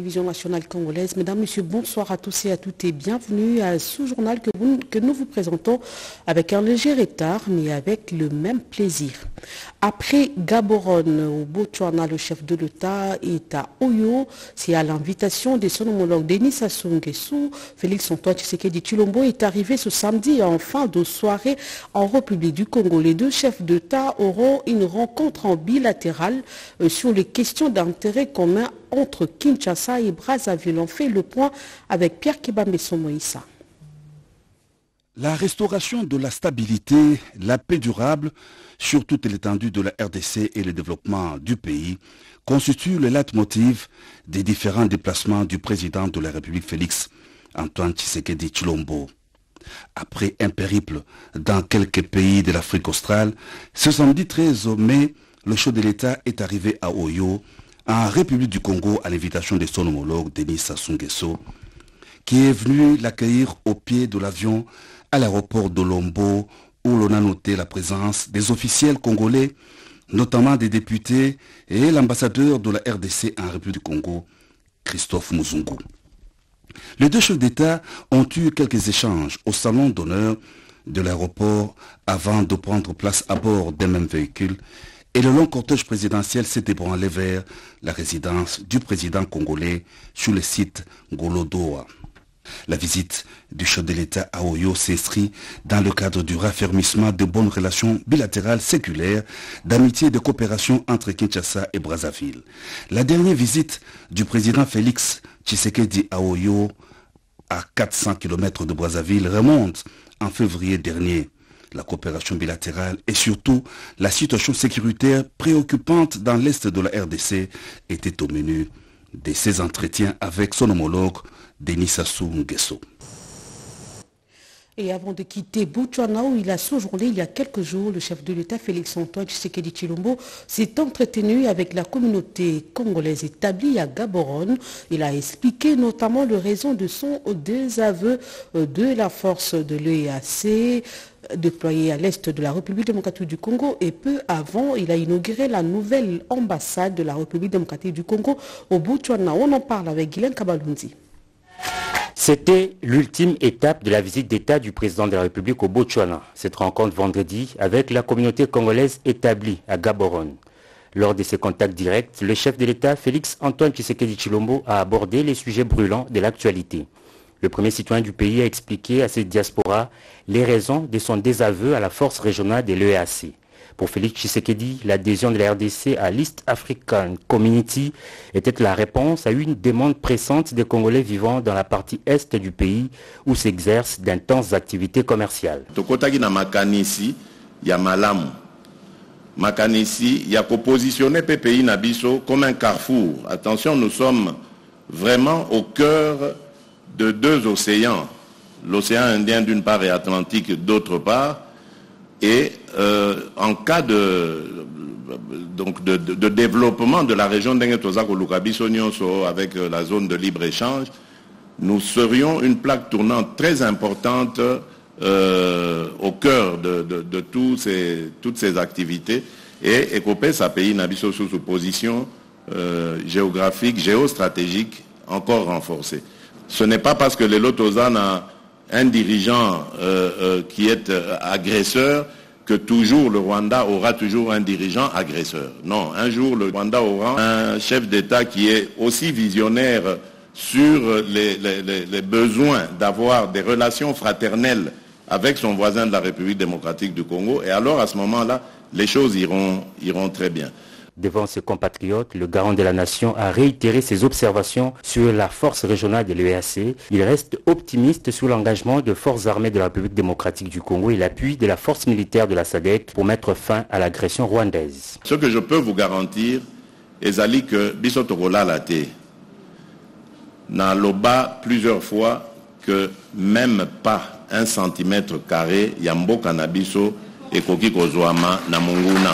télévision nationale congolaise. Mesdames, Messieurs, bonsoir à tous et à toutes et bienvenue à ce journal que nous vous présentons avec un léger retard mais avec le même plaisir. Après Gaborone au Botswana, le chef de l'État est à Oyo. C'est à l'invitation de son homologue Denis Sassou Nguesso. Félix-Antoine Tshisekedi Tshilombo est arrivé ce samedi en fin de soirée en République du Congo. Les deux chefs d'État auront une rencontre en bilatérale sur les questions d'intérêt commun entre Kinshasa et Brazzaville. On fait le point avec Pierre Kibambeso Moïsa. La restauration de la stabilité, la paix durable sur toute l'étendue de la RDC et le développement du pays constituent le leitmotiv des différents déplacements du président de la République Félix-Antoine Tshisekedi Tshilombo. Après un périple dans quelques pays de l'Afrique australe, ce samedi 13 mai, le chef de l'État est arrivé à Oyo, en République du Congo, à l'invitation de son homologue Denis Sassou Nguesso, qui est venu l'accueillir au pied de l'avion à l'aéroport de Lombo, où l'on a noté la présence des officiels congolais, notamment des députés et l'ambassadeur de la RDC en République du Congo, Christophe Muzungu. Les deux chefs d'État ont eu quelques échanges au salon d'honneur de l'aéroport avant de prendre place à bord d'un même véhicule et le long cortège présidentiel s'est ébranlé vers la résidence du président congolais sur le site Golodoa. La visite du chef de l'État à Oyo s'inscrit dans le cadre du raffermissement de bonnes relations bilatérales séculaires, d'amitié et de coopération entre Kinshasa et Brazzaville. La dernière visite du président Félix Tshisekedi à Oyo, à 400 km de Brazzaville, remonte en février dernier. La coopération bilatérale et surtout la situation sécuritaire préoccupante dans l'est de la RDC était au menu de ses entretiens avec son homologue Denis Sassou Nguesso. Et avant de quitter Botswana, où il a séjourné il y a quelques jours, le chef de l'État Félix-Antoine Tshisekedi Tshilombo s'est entretenu avec la communauté congolaise établie à Gaborone. Il a expliqué notamment les raisons de son désaveu de la force de l'EAC déployée à l'est de la République démocratique du Congo, et peu avant, il a inauguré la nouvelle ambassade de la République démocratique du Congo au Botswana. On en parle avec Guylaine Kabalunzi. C'était l'ultime étape de la visite d'État du président de la République au Botswana. Cette rencontre vendredi avec la communauté congolaise établie à Gaborone. Lors de ses contacts directs, le chef de l'État, Félix-Antoine Tshisekedi Tshilombo, a abordé les sujets brûlants de l'actualité. Le premier citoyen du pays a expliqué à cette diaspora les raisons de son désaveu à la force régionale de l'EAC. Pour Félix Tshisekedi, l'adhésion de la RDC à l'East African Community était la réponse à une demande pressante des Congolais vivant dans la partie est du pays où s'exercent d'intenses activités commerciales. Tokotaki na makanisi ya malamu. Makanisi ya positionner PPI Nabiso comme un carrefour. Attention, nous sommes vraiment au cœur de deux océans. L'océan Indien d'une part et Atlantique d'autre part. Et en cas de développement de la région d'Engetozako-Lukabiso-Nyonso avec la zone de libre-échange, nous serions une plaque tournante très importante au cœur de toutes ces activités. Et ECOPES a pays Nabiso sous position géographique, géostratégique encore renforcée. Ce n'est pas parce que les Lotozan a un dirigeant qui est agresseur, que toujours le Rwanda aura toujours un dirigeant agresseur. Non, un jour le Rwanda aura un chef d'État qui est aussi visionnaire sur les besoins d'avoir des relations fraternelles avec son voisin de la République démocratique du Congo. Et alors à ce moment-là, les choses iront très bien. Devant ses compatriotes, le garant de la nation a réitéré ses observations sur la force régionale de l'EAC. Il reste optimiste sur l'engagement de forces armées de la République démocratique du Congo et l'appui de la force militaire de la SADC pour mettre fin à l'agression rwandaise. Ce que je peux vous garantir, Ezali que Bisotokola Late n'a loba plusieurs fois que même pas 1 centimètre carré Yambo Kanabiso et Koki Kozwama Namunguna.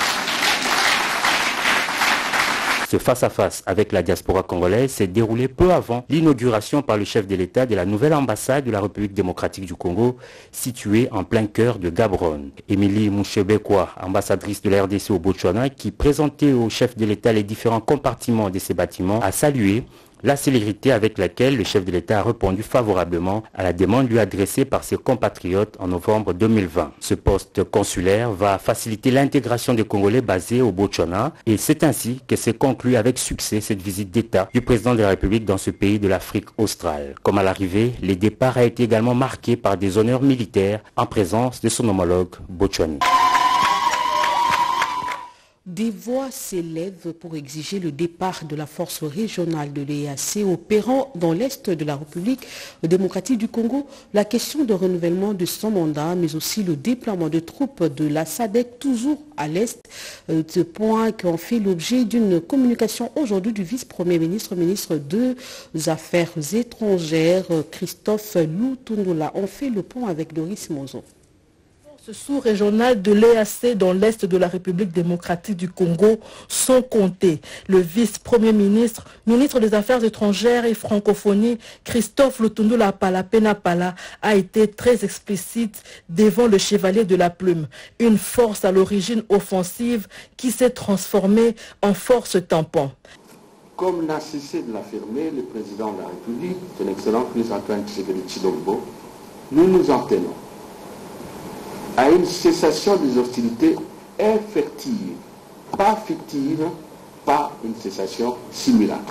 Ce face-à-face avec la diaspora congolaise s'est déroulé peu avant l'inauguration par le chef de l'État de la nouvelle ambassade de la République démocratique du Congo, située en plein cœur de Gaborone. Émilie Mouchebekwa, ambassadrice de la RDC au Botswana, qui présentait au chef de l'État les différents compartiments de ces bâtiments, a salué la célérité avec laquelle le chef de l'État a répondu favorablement à la demande lui adressée par ses compatriotes en novembre 2020. Ce poste consulaire va faciliter l'intégration des Congolais basés au Botswana et c'est ainsi que s'est conclue avec succès cette visite d'État du président de la République dans ce pays de l'Afrique australe. Comme à l'arrivée, le départ a été également marqué par des honneurs militaires en présence de son homologue botswanais. Des voix s'élèvent pour exiger le départ de la force régionale de l'EAC opérant dans l'Est de la République démocratique du Congo. La question de renouvellement de son mandat, mais aussi le déploiement de troupes de la SADC toujours à l'Est. Ce point qui en fait l'objet d'une communication aujourd'hui du vice-premier ministre, ministre des Affaires étrangères, Christophe Lutundula. On fait le point avec Doris Mozo. Sous-régionales de l'EAC dans l'Est de la République démocratique du Congo sont comptées. Le vice-premier ministre, ministre des Affaires étrangères et francophonie, Christophe Lutundula Pala a été très explicite devant le chevalier de la plume. Une force à l'origine offensive qui s'est transformée en force tampon. Comme n'a cessé de l'affirmer le président de la République, son excellent Félix-Antoine Tshisekedi Tshilombo, nous nous en tenons à une cessation des hostilités effective, pas fictive, pas une cessation simulacre.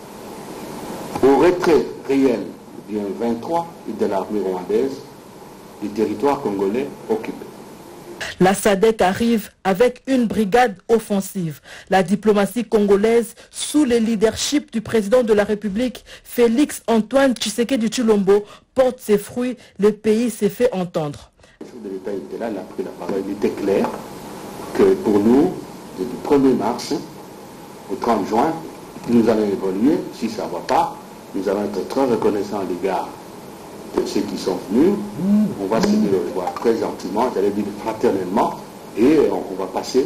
Au retrait réel du M23 et de l'armée rwandaise du territoire congolais occupé. La SADC arrive avec une brigade offensive. La diplomatie congolaise, sous le leadership du président de la République, Félix-Antoine Tshisekedi Tshilombo, porte ses fruits. Le pays s'est fait entendre. Le chef de l'État était là, il a pris la parole, il était clair que pour nous, du 1er mars au 30 juin, nous allons évoluer. Si ça ne va pas, nous allons être très reconnaissants à l'égard de ceux qui sont venus. On va se dire au revoir très gentiment, j'allais dire fraternellement, et on va passer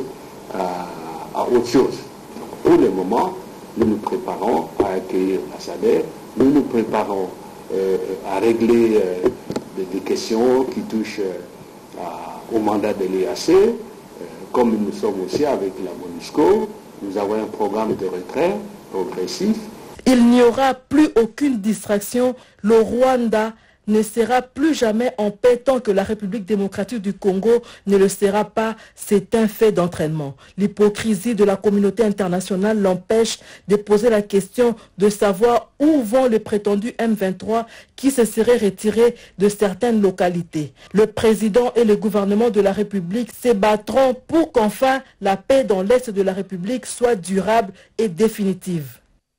à autre chose. Pour le moment, nous nous préparons à accueillir la SADC, nous nous préparons à régler des questions qui touchent au mandat de l'EAC, comme nous sommes aussi avec la MONUSCO. Nous avons un programme de retrait progressif. Il n'y aura plus aucune distraction. Le Rwanda ne sera plus jamais en paix tant que la République démocratique du Congo ne le sera pas. C'est un fait d'entraînement. L'hypocrisie de la communauté internationale l'empêche de poser la question de savoir où vont les prétendus M23 qui se seraient retirés de certaines localités. Le président et le gouvernement de la République se battront pour qu'enfin la paix dans l'Est de la République soit durable et définitive.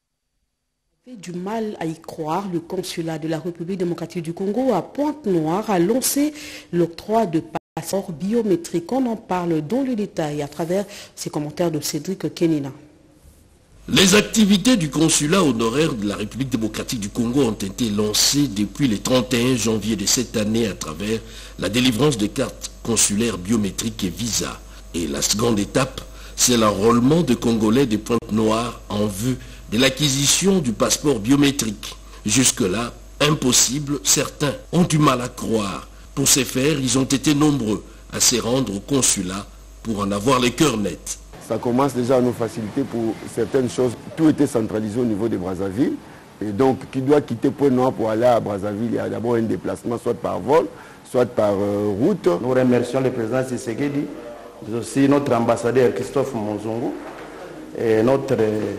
Du mal à y croire, le consulat de la République démocratique du Congo à Pointe-Noire a lancé l'octroi de passeports biométriques. On en parle dans le détail à travers ces commentaires de Cédric Kenina. Les activités du consulat honoraire de la République démocratique du Congo ont été lancées depuis le 31 janvier de cette année à travers la délivrance de cartes consulaires biométriques et visas. Et la seconde étape, c'est l'enrôlement de Congolais de Pointe-Noire en vue de l'acquisition du passeport biométrique. Jusque-là, impossible, certains ont du mal à croire. Pour ce faire, ils ont été nombreux à se rendre au consulat pour en avoir les cœurs nets. Ça commence déjà à nous faciliter pour certaines choses. Tout était centralisé au niveau de Brazzaville. Et donc, qui doit quitter Pointe-Noire pour aller à Brazzaville, il y a d'abord un déplacement, soit par vol, soit par route. Nous remercions le président Tshisekedi, mais aussi notre ambassadeur Christophe Monzongo et notre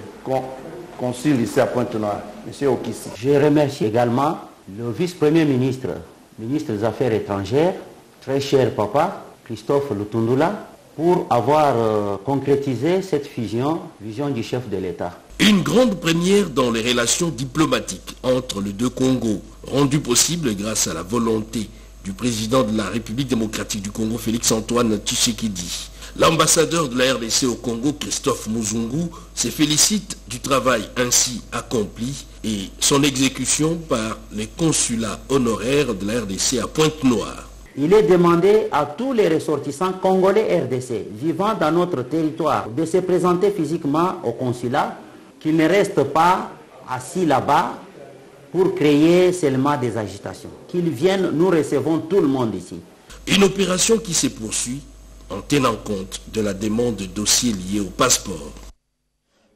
consul ici à Pointe-Noire, M. Okissi. Je remercie également le vice-premier ministre, ministre des Affaires étrangères, très cher papa, Christophe Lutundula, pour avoir concrétisé cette vision du chef de l'État. Une grande première dans les relations diplomatiques entre les deux Congos, rendue possible grâce à la volonté du président de la République démocratique du Congo, Félix-Antoine Tshisekedi. L'ambassadeur de la RDC au Congo, Christophe Muzungu, se félicite du travail ainsi accompli et son exécution par les consulats honoraires de la RDC à Pointe-Noire. Il est demandé à tous les ressortissants congolais RDC vivant dans notre territoire de se présenter physiquement au consulat, qu'ils ne restent pas assis là-bas pour créer seulement des agitations. Qu'ils viennent, nous recevons tout le monde ici. Une opération qui se poursuit en tenant compte de la demande de dossiers liés au passeport.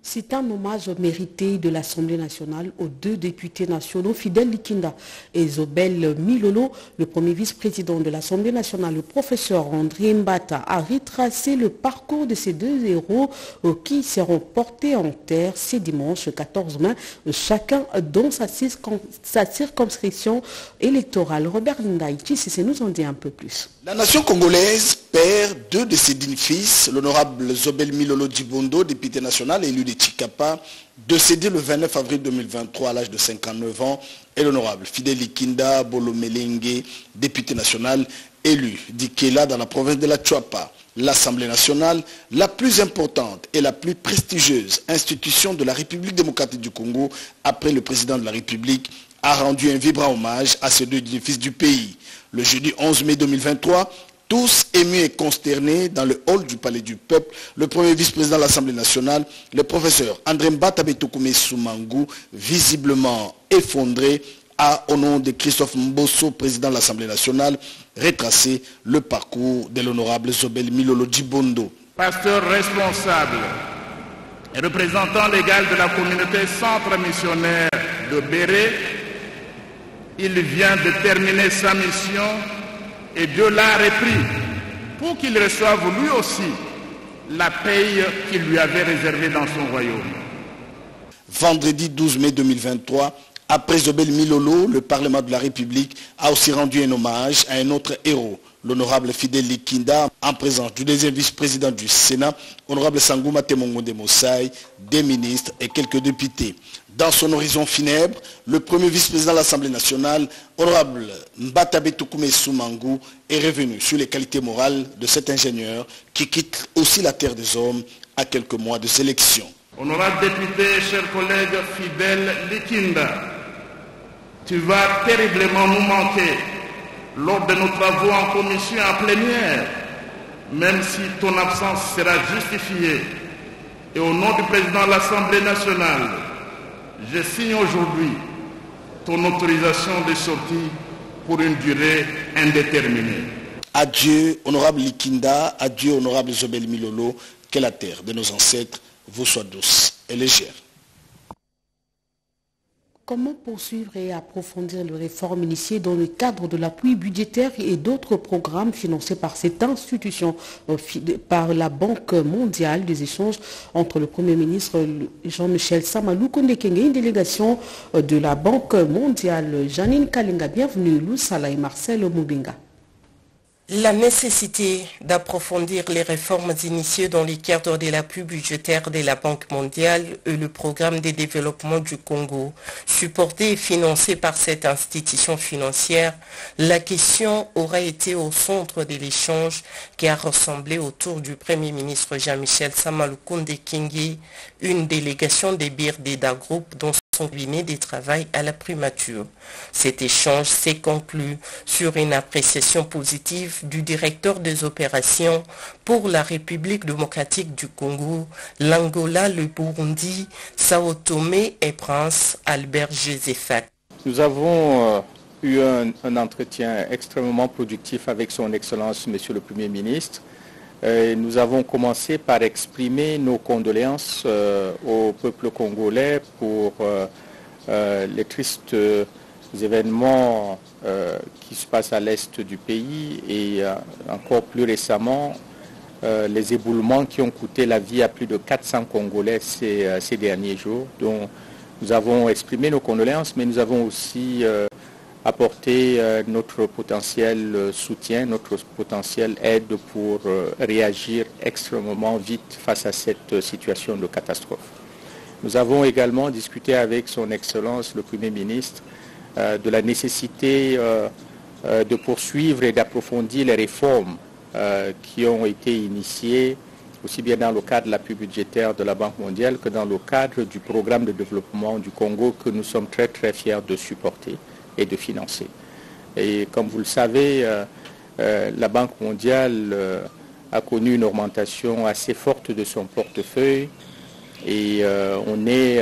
C'est un hommage mérité de l'Assemblée nationale aux deux députés nationaux, Fidèle Likinda et Zobel Milolo. Le premier vice-président de l'Assemblée nationale, le professeur André Mbata, a retracé le parcours de ces deux héros qui seront portés en terre ce dimanche 14 mai, chacun dans sa circonscription électorale. Robert Ndaïti, si nous en dit un peu plus. La nation congolaise perd deux de ses dignes fils, l'honorable Zobel Milolo Djibondo, député national élu de Tchikapa, décédé le 29 avril 2023 à l'âge de 59 ans, et l'honorable Fidèle Likinda Bolomelenge, député national élu d'Ikela dans la province de la Tchouapa. L'Assemblée nationale, la plus importante et la plus prestigieuse institution de la République démocratique du Congo, après le président de la République, a rendu un vibrant hommage à ces deux dignes fils du pays. Le jeudi 11 mai 2023, tous émus et consternés dans le hall du Palais du Peuple, le premier vice-président de l'Assemblée nationale, le professeur André Mbata Betokoumé Soumangou, visiblement effondré, a, au nom de Christophe Mbosso, président de l'Assemblée nationale, retracé le parcours de l'honorable Zobel Milolo Djibondo. Pasteur responsable et représentant légal de la communauté centre missionnaire de Béré, il vient de terminer sa mission et Dieu l'a repris pour qu'il reçoive lui aussi la paye qu'il lui avait réservée dans son royaume. Vendredi 12 mai 2023, après Zobel Milolo, le Parlement de la République a aussi rendu un hommage à un autre héros, l'honorable Fidèle Likinda, en présence du deuxième vice-président du Sénat, honorable Sangouma Temongonde Moussaï, des ministres et quelques députés. Dans son horizon funèbre, le premier vice-président de l'Assemblée nationale, honorable Mbata Betokoumé Soumangou, est revenu sur les qualités morales de cet ingénieur qui quitte aussi la terre des hommes à quelques mois de ses élections. Honorable député, chers collègues, Fidèle Likinda, tu vas terriblement nous manquer lors de nos travaux en commission et en plénière, même si ton absence sera justifiée. Et au nom du président de l'Assemblée nationale, je signe aujourd'hui ton autorisation de sortie pour une durée indéterminée. Adieu, honorable Likinda, adieu, honorable Zobel Milolo, que la terre de nos ancêtres vous soit douce et légère. Comment poursuivre et approfondir les réformes initiées dans le cadre de l'appui budgétaire et d'autres programmes financés par cette institution, par la Banque mondiale, des échanges entre le Premier ministre Jean-Michel Samalou Kondekenge, une délégation de la Banque mondiale. Janine Kalinga, bienvenue, Lou Salah et Marcel Moubinga. La nécessité d'approfondir les réformes initiées dans le cadre de l'appui budgétaire de la Banque mondiale et le programme de développement du Congo, supporté et financé par cette institution financière, la question aura été au centre de l'échange qui a rassemblé autour du Premier ministre Jean-Michel Samalou Kondekenge une délégation des Birdeda Group dont son cabinet de travail à la primature. Cet échange s'est conclu sur une appréciation positive du directeur des opérations pour la République démocratique du Congo, l'Angola, le Burundi, Sao Tomé et Prince Albert Josephat. Nous avons eu un entretien extrêmement productif avec son Excellence, Monsieur le Premier ministre. Nous avons commencé par exprimer nos condoléances au peuple congolais pour les tristes événements qui se passent à l'est du pays et encore plus récemment les éboulements qui ont coûté la vie à plus de 400 Congolais ces derniers jours. Donc nous avons exprimé nos condoléances, mais nous avons aussi apporter notre potentiel soutien, notre potentiel aide pour réagir extrêmement vite face à cette situation de catastrophe. Nous avons également discuté avec son Excellence le Premier ministre de la nécessité de poursuivre et d'approfondir les réformes qui ont été initiées aussi bien dans le cadre de l'appui budgétaire de la Banque mondiale que dans le cadre du programme de développement du Congo que nous sommes très très fiers de supporter et de financer. Et comme vous le savez, la Banque mondiale a connu une augmentation assez forte de son portefeuille et on est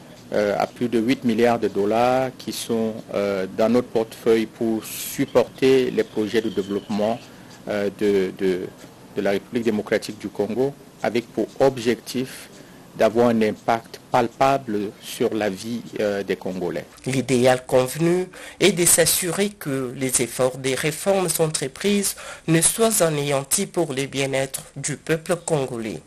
à plus de 8 milliards de dollars qui sont dans notre portefeuille pour supporter les projets de développement de la République démocratique du Congo avec pour objectif d'avoir un impact palpable sur la vie des Congolais. L'idéal convenu est de s'assurer que les efforts des réformes entreprises ne soient anéantis pour le bien-être du peuple congolais.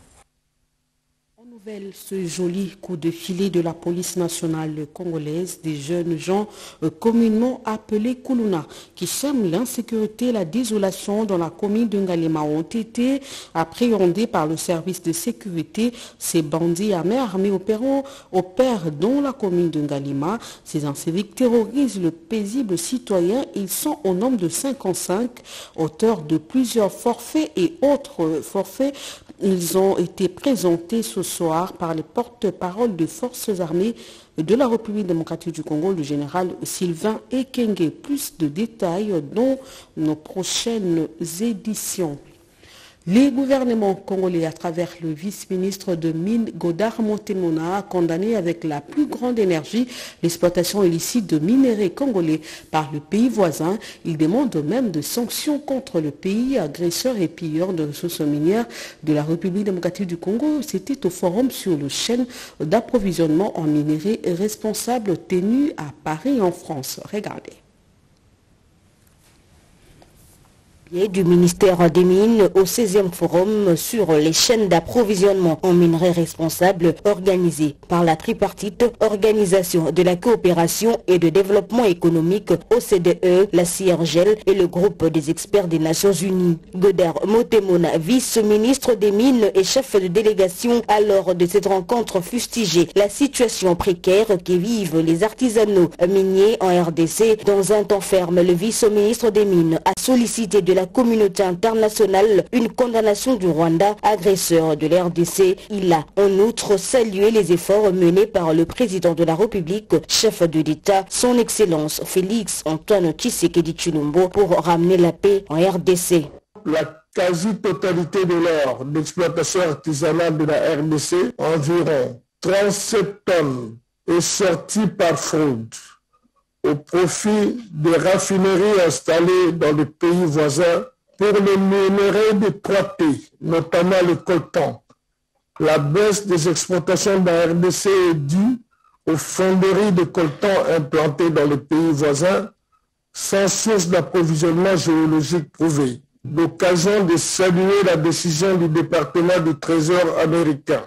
Ce joli coup de filet de la police nationale congolaise des jeunes gens communément appelés Kuluna qui sèment l'insécurité et la désolation dans la commune de Ngalema ont été appréhendés par le service de sécurité. Ces bandits à main armée opèrent dans la commune de Ngalema. Ces inciviques terrorisent le paisible citoyen. Ils sont au nombre de 55, auteurs de plusieurs forfaits et autres forfaits. Ils ont été présentés ce soir par les porte-parole des forces armées de la République démocratique du Congo, le général Sylvain Ekenge. Plus de détails dans nos prochaines éditions. Les gouvernements congolais, à travers le vice-ministre de Mines Godard Montemona, a condamné avec la plus grande énergie l'exploitation illicite de minerais congolais par le pays voisin. Il demande même de sanctions contre le pays agresseur et pilleur de ressources minières de la République démocratique du Congo. C'était au forum sur le chaîne d'approvisionnement en minerais responsable tenu à Paris en France. Regardez. Du ministère des Mines au 16e forum sur les chaînes d'approvisionnement en minerais responsables organisé par la tripartite Organisation de la coopération et de développement économique OCDE, la CIRGEL et le groupe des experts des Nations Unies. Godard Montemona, vice-ministre des Mines et chef de délégation à lors de cette rencontre fustigé la situation précaire que vivent les artisanaux miniers en RDC. Dans un temps ferme, le vice-ministre des Mines a sollicité de la communauté internationale une condamnation du Rwanda, agresseur de l'RDC. Il a en outre salué les efforts menés par le président de la République, chef de l'État, son Excellence Félix Antoine Tshisekedi Tshilombo, pour ramener la paix en RDC. La quasi-totalité de l'or d'exploitation artisanale de la RDC, environ 37 tonnes, est sortie par fraude au profit des raffineries installées dans les pays voisins pour les minerais de 3T, notamment le coltan. La baisse des exportations de la RDC est due aux fonderies de coltan implantées dans les pays voisins sans source d'approvisionnement géologique prouvée. L'occasion de saluer la décision du département du Trésor américain,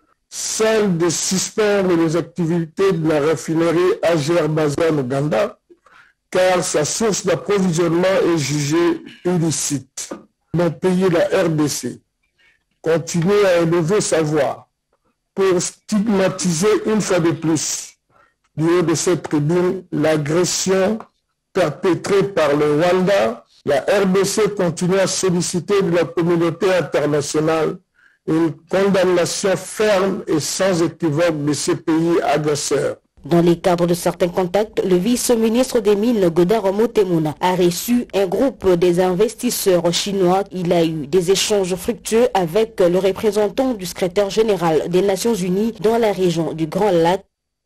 celle de suspendre les activités de la raffinerie Azerbaijan Ouganda, car sa source d'approvisionnement est jugée illicite. Mon pays, la RDC, continue à élever sa voix pour stigmatiser une fois de plus, du haut de cette tribune, l'agression perpétrée par le Rwanda. La RDC continue à solliciter de la communauté internationale une condamnation ferme et sans équivoque de ces pays agresseurs. Dans les cadres de certains contacts, le vice-ministre des Mines, Godard Montemona, a reçu un groupe des investisseurs chinois. Il a eu des échanges fructueux avec le représentant du secrétaire général des Nations Unies dans la région du Grand Lac.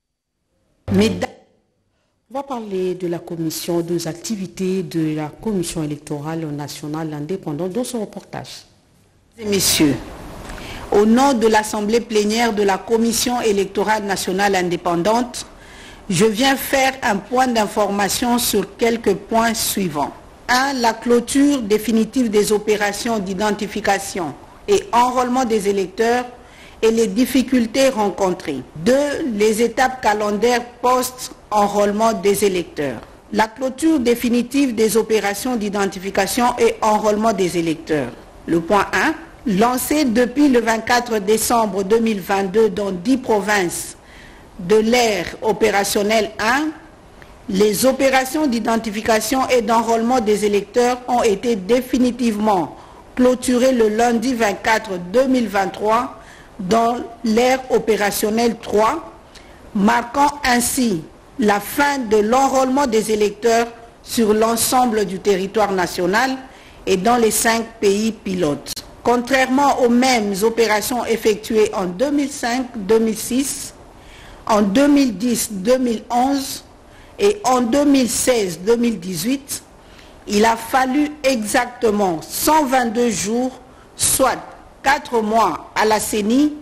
On va parler de la commission, des activités de la commission électorale nationale indépendante dans son reportage. Messieurs, au nom de l'Assemblée plénière de la Commission électorale nationale indépendante, je viens faire un point d'information sur quelques points suivants. 1. La clôture définitive des opérations d'identification et enrôlement des électeurs et les difficultés rencontrées. 2. Les étapes calendaires post-enrôlement des électeurs. La clôture définitive des opérations d'identification et enrôlement des électeurs. Le point 1. Lancé depuis le 24 décembre 2022 dans 10 provinces de l'ère opérationnelle 1, les opérations d'identification et d'enrôlement des électeurs ont été définitivement clôturées le lundi 24 2023 dans l'ère opérationnelle 3, marquant ainsi la fin de l'enrôlement des électeurs sur l'ensemble du territoire national et dans les 5 pays pilotes. Contrairement aux mêmes opérations effectuées en 2005-2006, en 2010-2011 et en 2016-2018, il a fallu exactement 122 jours, soit 4 mois à la CENI,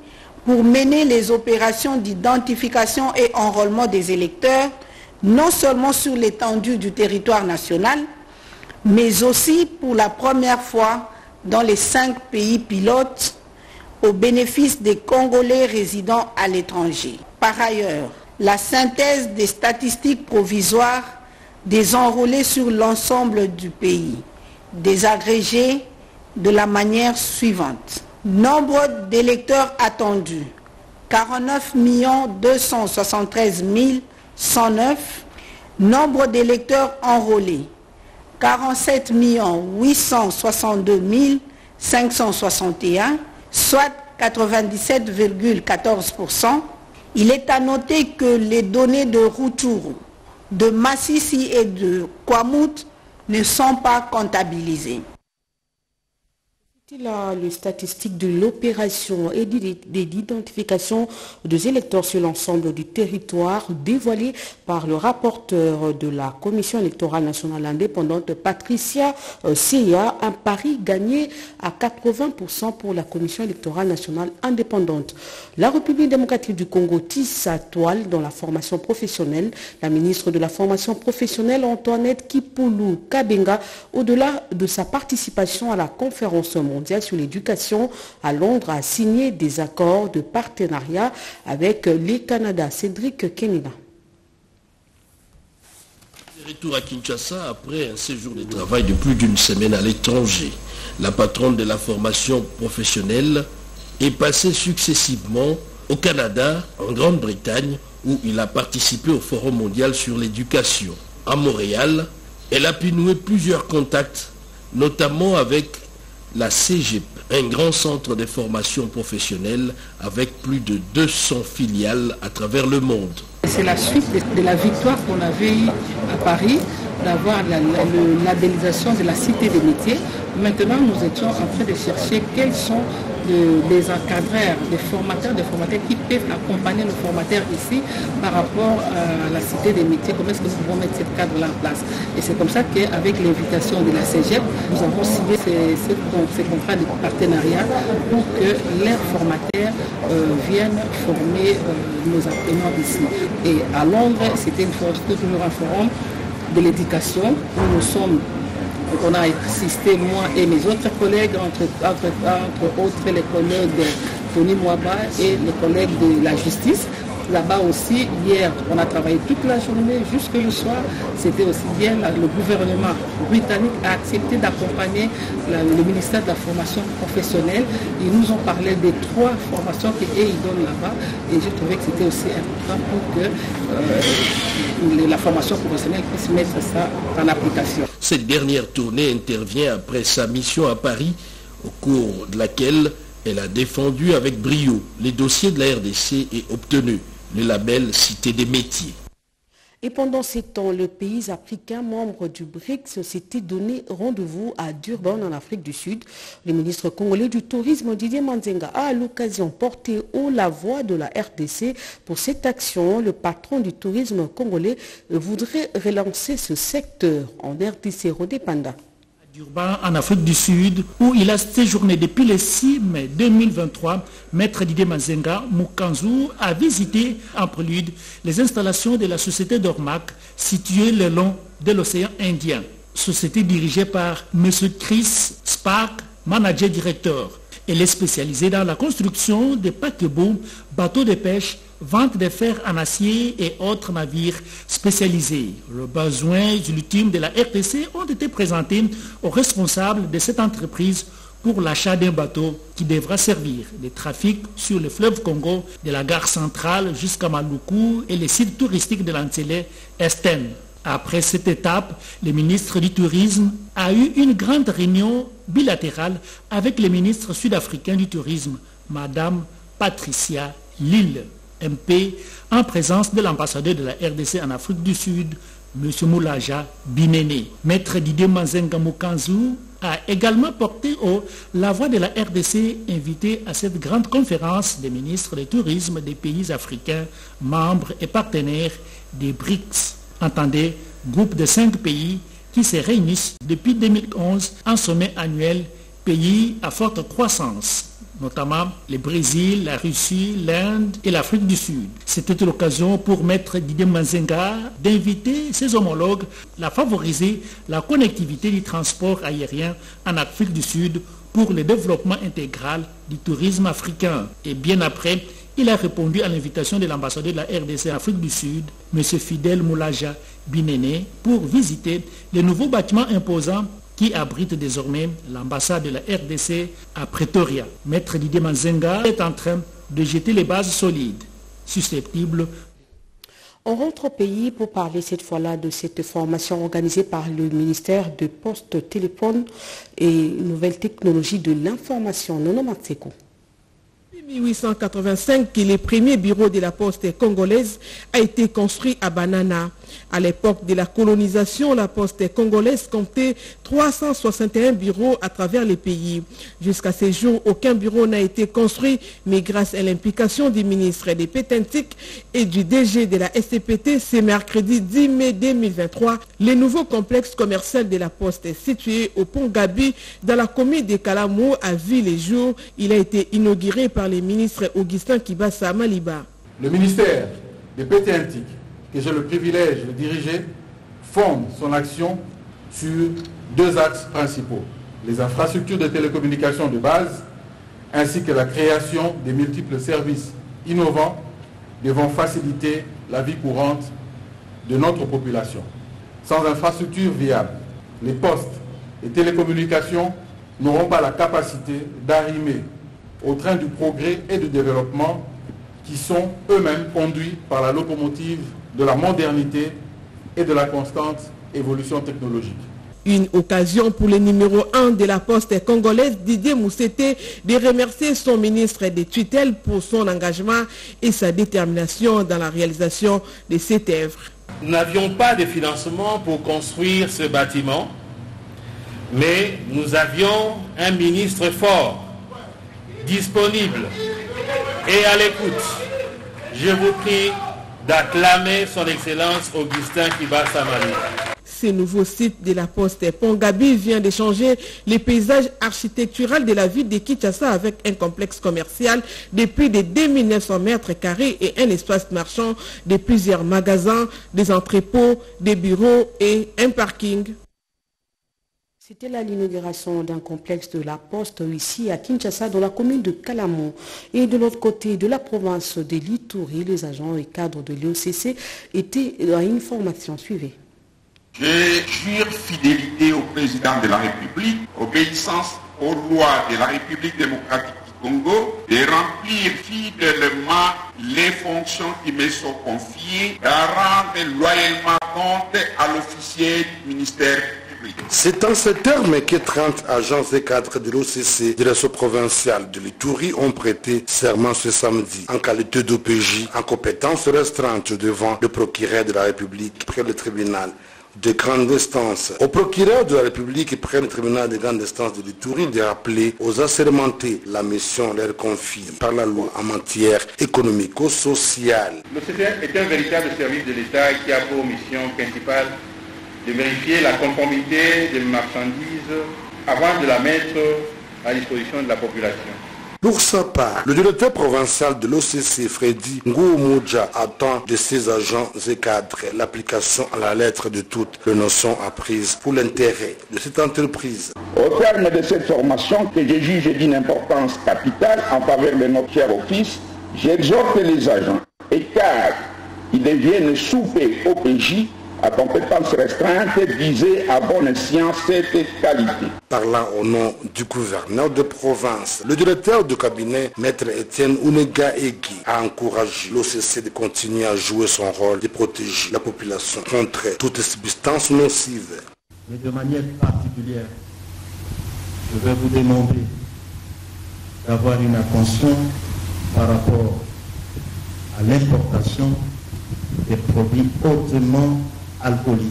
pour mener les opérations d'identification et enrôlement des électeurs, non seulement sur l'étendue du territoire national, mais aussi pour la première fois dans les 5 pays pilotes au bénéfice des Congolais résidant à l'étranger. Par ailleurs, la synthèse des statistiques provisoires des enrôlés sur l'ensemble du pays, désagrégées de la manière suivante. Nombre d'électeurs attendus, 49 273 109. Nombre d'électeurs enrôlés, 47 862 561, soit 97,14%. Il est à noter que les données de Rutshuru, de Massissi et de Kwamut ne sont pas comptabilisées. C'est là les statistiques de l'opération et d'identification des électeurs sur l'ensemble du territoire dévoilées par le rapporteur de la Commission électorale nationale indépendante, Patricia Seya, un pari gagné à 80% pour la Commission électorale nationale indépendante. La République démocratique du Congo tisse sa toile dans la formation professionnelle. La ministre de la formation professionnelle, Antoinette Kipulu Kabenga, au-delà de sa participation à la conférence mondiale sur l'éducation à Londres, a signé des accords de partenariat avec les Canada. Cédric Kenina. Retour à Kinshasa après un séjour de travail de plus d'une semaine à l'étranger. La patronne de la formation professionnelle est passée successivement au Canada, en Grande-Bretagne, où il a participé au Forum mondial sur l'éducation. À Montréal, elle a pu nouer plusieurs contacts, notamment avec la CGP, un grand centre de formation professionnelle avec plus de 200 filiales à travers le monde. C'est la suite de la victoire qu'on avait eue à Paris, d'avoir la labellisation de la Cité des métiers. Maintenant, nous étions en train de chercher quels sont les encadreurs, les formateurs qui peuvent accompagner le formateur ici par rapport à la Cité des métiers. Comment est-ce que nous pouvons mettre ce cadre-là en place? Et c'est comme ça qu'avec l'invitation de la CGEP, nous avons signé ces contrats de partenariat pour que leurs formateurs viennent former nos apprenants ici. Et à Londres, c'était toujours un forum de l'éducation où nous sommes. On a assisté, moi et mes autres collègues, entre autres les collègues Tony Mwaba et les collègues de la justice. Là-bas aussi, hier, on a travaillé toute la journée jusque le soir. C'était aussi bien le gouvernement britannique a accepté d'accompagner le ministère de la formation professionnelle. Ils nous ont parlé des 3 formations qu'ils donnent là-bas. Et j'ai trouvé que c'était aussi important pour que la formation professionnelle puisse mettre ça en application. Cette dernière tournée intervient après sa mission à Paris, au cours de laquelle elle a défendu avec brio les dossiers de la RDC et obtenu le label Cité des métiers. Et pendant ces temps, le pays africain membre du BRICS s'était donné rendez-vous à Durban, en Afrique du Sud. Le ministre congolais du Tourisme, Didier Manzenga, a à l'occasion porté haut la voix de la RDC. Pour cette action, le patron du tourisme congolais voudrait relancer ce secteur en RDC. Rodé Panda. Durban, en Afrique du Sud, où il a séjourné depuis le 6 mai 2023, Maître Didier Manzenga Mukanzu a visité en prélude les installations de la société Dormac située le long de l'océan Indien. Société dirigée par M. Chris Spark, manager directeur. Elle est spécialisée dans la construction de paquebots, bateaux de pêche, vente de fer en acier et autres navires spécialisés. Les besoins ultimes de la RTC ont été présentés aux responsables de cette entreprise pour l'achat d'un bateau qui devra servir le trafic sur le fleuve Congo de la gare centrale jusqu'à Maluku et les sites touristiques de l'Antélé Esten. Après cette étape, le ministre du Tourisme a eu une grande réunion bilatérale avec le ministre sud-africain du Tourisme, Madame Patricia Lille, MP, en présence de l'ambassadeur de la RDC en Afrique du Sud, M. Moulaja Binene. Maître Didier Manzenga Mukanzu a également porté haut la voix de la RDC invitée à cette grande conférence des ministres du tourisme des pays africains, membres et partenaires des BRICS. Entendez, groupe de 5 pays qui se réunissent depuis 2011 en sommet annuel pays à forte croissance. notamment le Brésil, la Russie, l'Inde et l'Afrique du Sud. C'était l'occasion pour Maître Didier Manzenga d'inviter ses homologues à favoriser la connectivité du transport aérien en Afrique du Sud pour le développement intégral du tourisme africain. Et bien après, il a répondu à l'invitation de l'ambassadeur de la RDC en Afrique du Sud, M. Fidel Moulaja Binene, pour visiter les nouveaux bâtiments imposants qui abrite désormais l'ambassade de la RDC à Pretoria. Maître Didier Manzenga est en train de jeter les bases solides, susceptibles. On rentre au pays pour parler cette fois-là de cette formation organisée par le ministère de Poste, Téléphone et Nouvelles Technologies de l'Information. Nono Matseko. 1885, le premier bureau de la poste congolaise a été construit à Banana. À l'époque de la colonisation, la poste congolaise comptait 361 bureaux à travers le pays. Jusqu'à ce jour, aucun bureau n'a été construit, mais grâce à l'implication du ministre des Pétentique et du DG de la SCPT, ce mercredi 10 mai 2023, le nouveau complexe commercial de la poste situé au pont Gabi dans la commune de Kalamo a vu le jour. Il a été inauguré par le ministre Augustin Kibasa Maliba. Le ministère des Pétentique, que j'ai le privilège de diriger, fonde son action sur deux axes principaux: les infrastructures de télécommunications de base, ainsi que la création de multiples services innovants devant faciliter la vie courante de notre population. Sans infrastructures viables, les postes et télécommunications n'auront pas la capacité d'arrimer au train du progrès et du développement qui sont eux-mêmes conduits par la locomotive de la modernité et de la constante évolution technologique. Une occasion pour le numéro 1 de la poste congolaise, Didier Moussete, de remercier son ministre des tutelles pour son engagement et sa détermination dans la réalisation de cette œuvre. Nous n'avions pas de financement pour construire ce bâtiment, mais nous avions un ministre fort, disponible et à l'écoute. Je vous prie d'acclamer son Excellence Augustin Kibasa Maliba. Ce nouveau site de la poste Pont Gabi vient de changer le paysage architectural de la ville de Kinshasa avec un complexe commercial de plus de 2900 mètres carrés et un espace marchand de plusieurs magasins, des entrepôts, des bureaux et un parking. C'était là l'inauguration d'un complexe de la Poste ici à Kinshasa dans la commune de Kalamo. Et de l'autre côté de la province de l'Ituri, les agents et cadres de l'OCC étaient dans une formation. Suivez. Je jure fidélité au président de la République, obéissance aux lois de la République démocratique du Congo, de remplir fidèlement les fonctions qui me sont confiées, de rendre loyalement compte à l'officier du ministère. C'est en ces termes que 30 agents et cadres de l'OCC de réseau provincial de l'Ituri ont prêté serment ce samedi en qualité d'OPJ en compétence restreinte devant le procureur de la République près le tribunal de grande instance. Au procureur de la République près le tribunal de grande instance de l'Ituri de rappeler aux assermentés la mission leur confie par la loi en matière économico-sociale. L'OCC est un véritable service de l'État qui a pour mission principale de vérifier la conformité des marchandises avant de la mettre à disposition de la population. Pour sa part, le directeur provincial de l'OCC, Freddy Ngoumoudja, attend de ses agents et cadres l'application à la lettre de toutes les notions apprises pour l'intérêt de cette entreprise. Au terme de cette formation que je juge d'une importance capitale en faveur de notre cher office, j'exhorte les agents et cadres qui deviennent souper au PJ à compétences restreintes visées à bonne science et qualité. Parlant au nom du gouverneur de province, le directeur du cabinet, Maître Étienne Ounega Egui, a encouragé l'OCC de continuer à jouer son rôle de protéger la population contre toute substance nocive. Mais de manière particulière, je vais vous demander d'avoir une attention par rapport à l'importation des produits hautement alcoolisés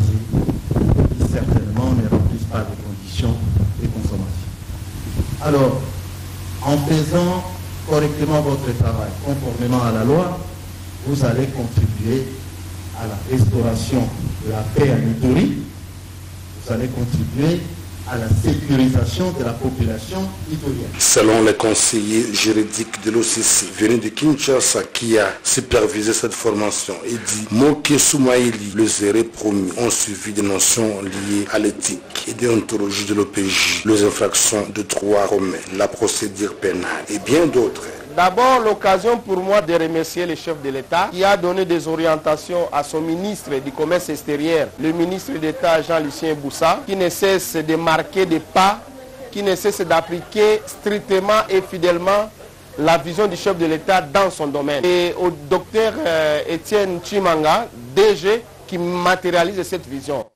qui certainement ne remplissent pas les conditions de consommation. Alors, en faisant correctement votre travail, conformément à la loi, vous allez contribuer à la restauration de la paix en Ituri, vous allez contribuer à la sécurisation de la population ivoirienne. Selon les conseillers juridiques de l'OCC venus de Kinshasa qui a supervisé cette formation et dit Moké Soumaïli, le zéré promis, ont suivi des notions liées à l'éthique et déontologie de l'OPJ, les infractions de droit romain, la procédure pénale et bien d'autres. D'abord, l'occasion pour moi de remercier le chef de l'État qui a donné des orientations à son ministre du Commerce extérieur, le ministre d'État Jean-Lucien Boussa, qui ne cesse de marquer des pas, qui ne cesse d'appliquer strictement et fidèlement la vision du chef de l'État dans son domaine. Et au docteur Étienne Chimanga, DG, qui matérialise cette vision.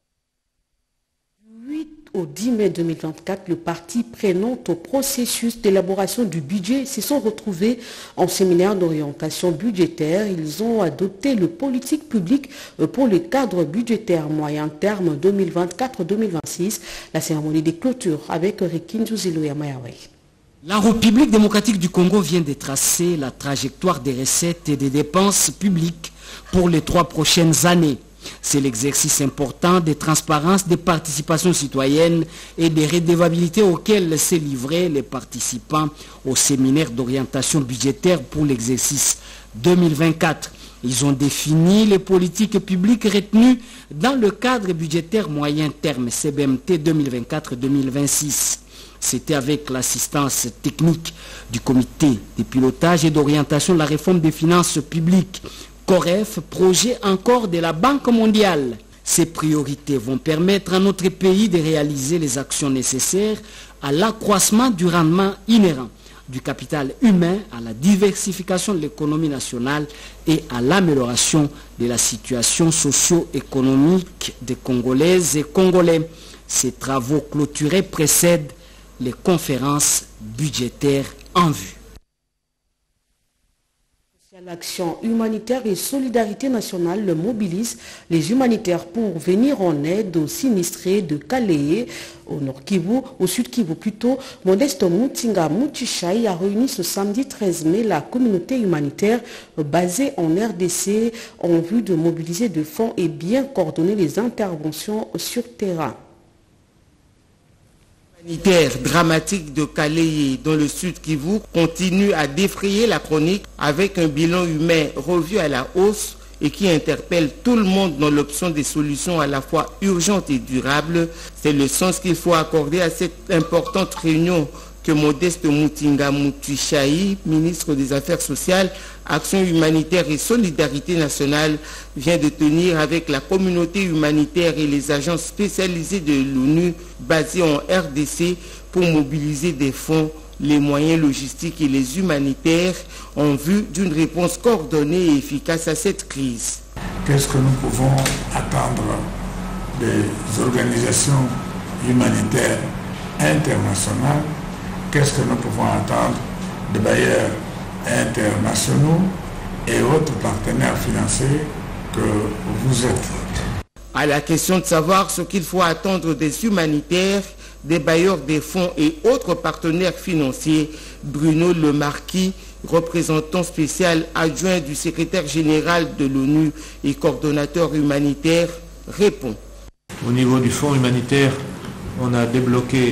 Au 10 mai 2024, le parti prenant au processus d'élaboration du budget se sont retrouvés en séminaire d'orientation budgétaire. Ils ont adopté le politique publique pour le cadre budgétaire moyen terme 2024-2026. La cérémonie des clôtures avec Rikin Zuzilo Yamayawe. La République démocratique du Congo vient de tracer la trajectoire des recettes et des dépenses publiques pour les 3 prochaines années. C'est l'exercice important de transparence, de participation citoyenne et de redevabilité auquel s'est livré les participants au séminaire d'orientation budgétaire pour l'exercice 2024. Ils ont défini les politiques publiques retenues dans le cadre budgétaire moyen terme CBMT 2024-2026. C'était avec l'assistance technique du comité de pilotage et d'orientation de la réforme des finances publiques. COREF, projet encore de la Banque mondiale. Ces priorités vont permettre à notre pays de réaliser les actions nécessaires à l'accroissement du rendement inhérent du capital humain, à la diversification de l'économie nationale et à l'amélioration de la situation socio-économique des Congolaises et Congolais. Ces travaux clôturés précèdent les conférences budgétaires en vue. L'action humanitaire et solidarité nationale le mobilise les humanitaires pour venir en aide aux sinistrés de Kaleye, au Nord Kivu, au Sud Kivu plutôt. Modeste Mutinga Mutichai a réuni ce samedi 13 mai la communauté humanitaire basée en RDC en vue de mobiliser des fonds et bien coordonner les interventions sur terrain. Humanitaire dramatique de Kaleye dans le sud Kivu continue à défrayer la chronique avec un bilan humain revu à la hausse et qui interpelle tout le monde dans l'option des solutions à la fois urgentes et durables. C'est le sens qu'il faut accorder à cette importante réunion que Modeste Mutinga Mutichai, ministre des Affaires sociales, Action humanitaire et solidarité nationale, vient de tenir avec la communauté humanitaire et les agences spécialisées de l'ONU basées en RDC pour mobiliser des fonds, les moyens logistiques et les humanitaires en vue d'une réponse coordonnée et efficace à cette crise. Qu'est-ce que nous pouvons attendre des organisations humanitaires internationales? Qu'est-ce que nous pouvons attendre des bailleurs internationaux et autres partenaires financiers que vous êtes? À la question de savoir ce qu'il faut attendre des humanitaires, des bailleurs des fonds et autres partenaires financiers, Bruno Lemarquis, représentant spécial adjoint du secrétaire général de l'ONU et coordonnateur humanitaire, répond. Au niveau du fonds humanitaire, on a débloqué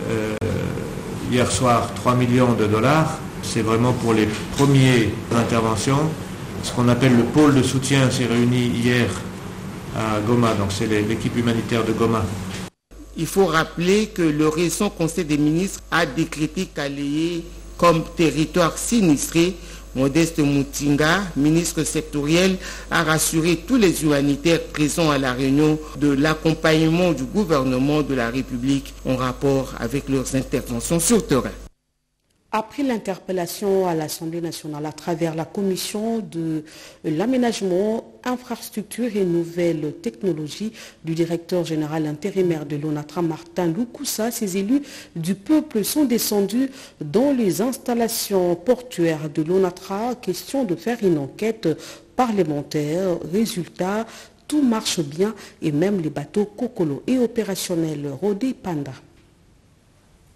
hier soir 3 millions de dollars. C'est vraiment pour les premières interventions. Ce qu'on appelle le pôle de soutien s'est réuni hier à Goma, donc c'est l'équipe humanitaire de Goma. Il faut rappeler que le récent Conseil des ministres a décrété Kaleye comme territoire sinistré. Modeste Mutinga, ministre sectoriel, a rassuré tous les humanitaires présents à la réunion de l'accompagnement du gouvernement de la République en rapport avec leurs interventions sur terrain. Après l'interpellation à l'Assemblée nationale à travers la commission de l'aménagement, infrastructure et nouvelles technologies du directeur général intérimaire de l'ONATRA, Martin Loukoussa, ces élus du peuple sont descendus dans les installations portuaires de l'ONATRA. Question de faire une enquête parlementaire. Résultat, tout marche bien et même les bateaux Kokolo et opérationnels. Rodé Panda.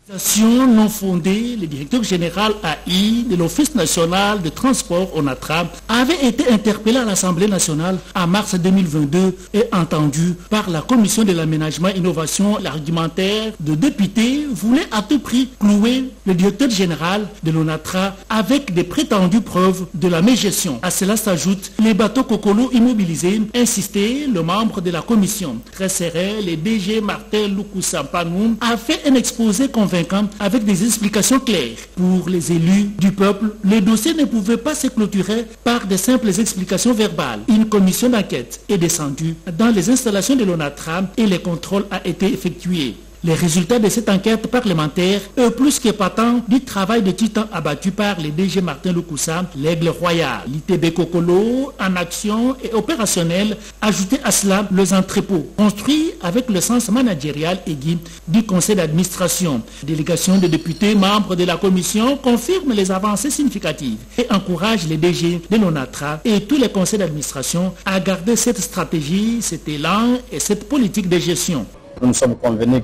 Non fondée, le directeur général AI de l'Office national de transport ONATRA avait été interpellé à l'Assemblée nationale en mars 2022 et entendu par la Commission de l'aménagement et innovation. L'argumentaire de députés voulait à tout prix clouer le directeur général de l'ONATRA avec des prétendues preuves de la mégestion. À cela s'ajoutent les bateaux Kokolo immobilisés, insisté le membre de la commission. Très serré, le DG Martin Lukusampanou a fait un exposé convaincant avec des explications claires. Pour les élus du peuple, le dossier ne pouvait pas se clôturer par de simples explications verbales. Une commission d'enquête est descendue dans les installations de l'ONATRA et le contrôle a été effectué. Les résultats de cette enquête parlementaire est plus qu'épatant du travail de titan abattu par le DG Martin Lukusa, l'Aigle Royal. L'ITB Kokolo, en action et opérationnel, ajouté à cela les entrepôts, construits avec le sens managérial aigu du conseil d'administration. Délégation de députés membres de la commission confirme les avancées significatives et encourage les DG de l'ONATRA et tous les conseils d'administration à garder cette stratégie, cet élan et cette politique de gestion. Nous sommes convenus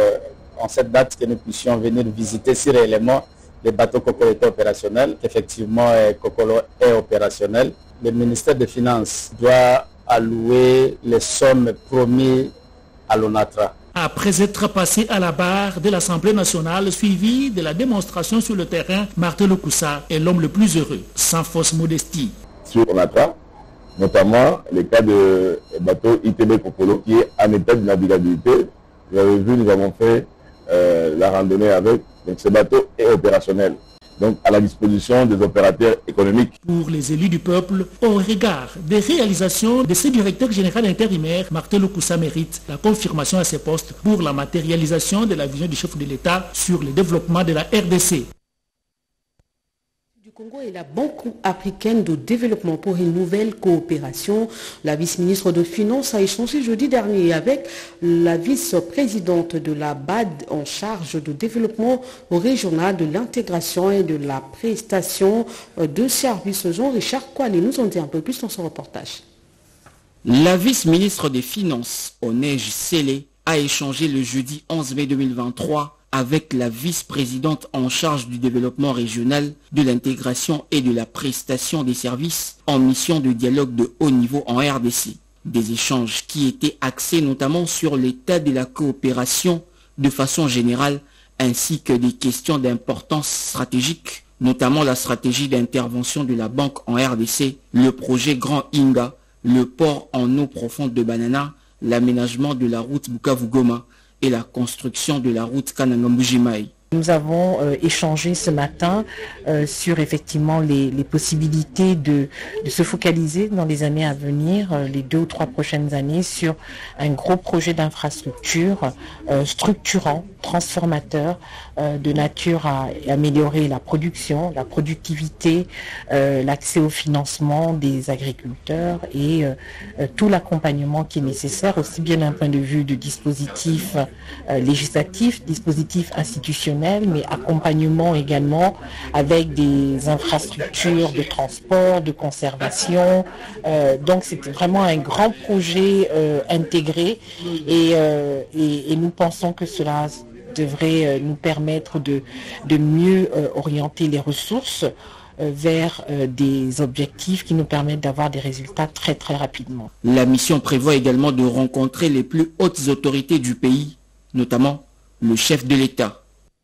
qu'en cette date, que nous puissions venir visiter si réellement les bateaux Kokolo étaient opérationnels. Effectivement, Kokolo est opérationnel. Le ministère des Finances doit allouer les sommes promises à l'ONATRA. Après être passé à la barre de l'Assemblée nationale, suivi de la démonstration sur le terrain, Martin Lukusa est l'homme le plus heureux, sans fausse modestie. Sur l'ONATRA, notamment les cas de bateau ITB Kokolo qui est en état de navigabilité. Vous avez vu, nous avons fait la randonnée avec. Donc ce bateau est opérationnel. Donc à la disposition des opérateurs économiques. Pour les élus du peuple, au regard des réalisations de ce directeur général intérimaire, Martin Lukusa mérite la confirmation à ses postes pour la matérialisation de la vision du chef de l'État sur le développement de la RDC. Congo et la Banque africaine de développement pour une nouvelle coopération. La vice-ministre de Finances a échangé jeudi dernier avec la vice-présidente de la BAD en charge de développement régional, de l'intégration et de la prestation de services. Jean-Richard Kouane nous en dit un peu plus dans son reportage. La vice-ministre des Finances, Onej Sele, a échangé le jeudi 11 mai 2023 avec la vice-présidente en charge du développement régional, de l'intégration et de la prestation des services en mission de dialogue de haut niveau en RDC. Des échanges qui étaient axés notamment sur l'état de la coopération de façon générale, ainsi que des questions d'importance stratégique, notamment la stratégie d'intervention de la banque en RDC, le projet Grand Inga, le port en eau profonde de Banana, l'aménagement de la route Bukavu-Goma, et la construction de la route Kananga-Mbujimaï. Nous avons échangé ce matin sur effectivement les possibilités de se focaliser dans les années à venir, les 2 ou 3 prochaines années, sur un gros projet d'infrastructure structurant, transformateur, de nature à améliorer la production, la productivité, l'accès au financement des agriculteurs et tout l'accompagnement qui est nécessaire, aussi bien d'un point de vue de dispositifs législatifs, dispositifs institutionnels, mais accompagnement également avec des infrastructures de transport, de conservation. Donc c'était vraiment un grand projet intégré et nous pensons que cela devrait nous permettre de mieux orienter les ressources vers des objectifs qui nous permettent d'avoir des résultats très très rapidement. La mission prévoit également de rencontrer les plus hautes autorités du pays, notamment le chef de l'État.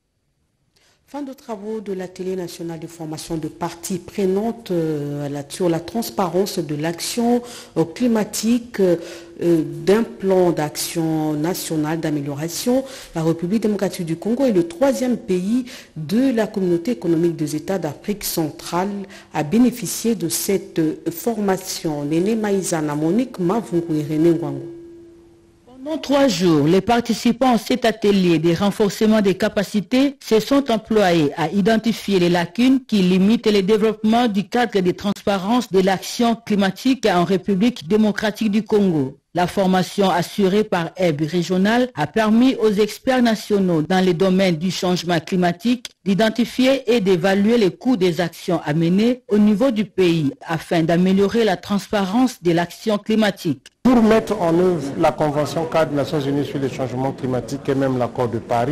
Fin de travaux de l'atelier national de formation de parties prenantes sur la transparence de l'action climatique d'un plan d'action national d'amélioration. La République démocratique du Congo est le 3e pays de la communauté économique des États d'Afrique centrale à bénéficier de cette formation. Néné Maïzana, Monique Mavungu et René Ngwango. Pendant 3 jours, les participants à cet atelier de renforcement des capacités se sont employés à identifier les lacunes qui limitent le développement du cadre de transparence de l'action climatique en République démocratique du Congo. La formation assurée par EB régional a permis aux experts nationaux dans les domaines du changement climatique d'identifier et d'évaluer les coûts des actions à mener au niveau du pays afin d'améliorer la transparence de l'action climatique. Pour mettre en œuvre la Convention cadre des Nations Unies sur le changement climatique et même l'accord de Paris,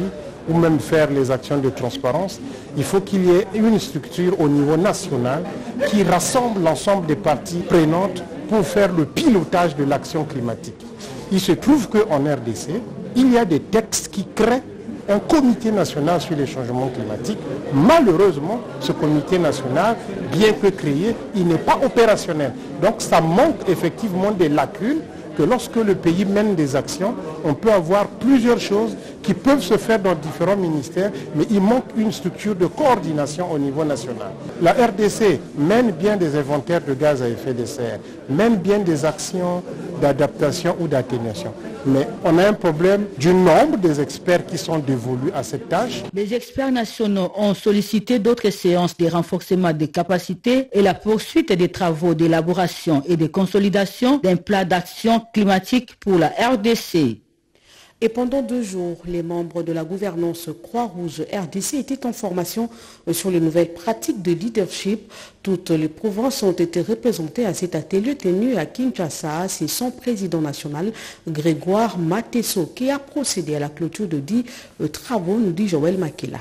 ou même faire les actions de transparence, il faut qu'il y ait une structure au niveau national qui rassemble l'ensemble des parties prenantes pour faire le pilotage de l'action climatique. Il se trouve qu'en RDC, il y a des textes qui créent un comité national sur les changements climatiques. Malheureusement, ce comité national, bien que créé, il n'est pas opérationnel. Donc ça manque effectivement des lacunes que lorsque le pays mène des actions, on peut avoir plusieurs choses qui peuvent se faire dans différents ministères, mais il manque une structure de coordination au niveau national. La RDC mène bien des inventaires de gaz à effet de serre, mène bien des actions d'adaptation ou d'atténuation. Mais on a un problème du nombre des experts qui sont dévolus à cette tâche. Les experts nationaux ont sollicité d'autres séances de renforcement des capacités et la poursuite des travaux d'élaboration et de consolidation d'un plan d'action climatique pour la RDC. Et pendant 2 jours, les membres de la gouvernance Croix-Rouge RDC étaient en formation sur les nouvelles pratiques de leadership. Toutes les provinces ont été représentées à cet atelier tenu à Kinshasa. C'est son président national, Grégoire Matesso, qui a procédé à la clôture de 10 travaux, nous dit Joël Makela.